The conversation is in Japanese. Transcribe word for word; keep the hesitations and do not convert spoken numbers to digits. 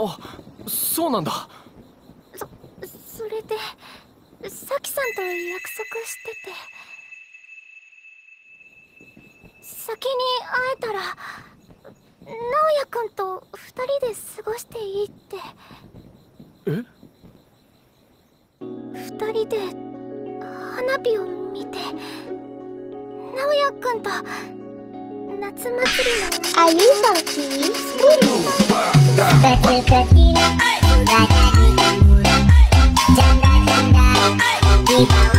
あ、そうなんだ。 そ、それでサキさんと約束してて、先に会えたら直哉くんと二人で過ごしていいって。 え？ 二人で花火を見て、直哉くんと夏祭りの Are you so cute? Janda janda, janda janda,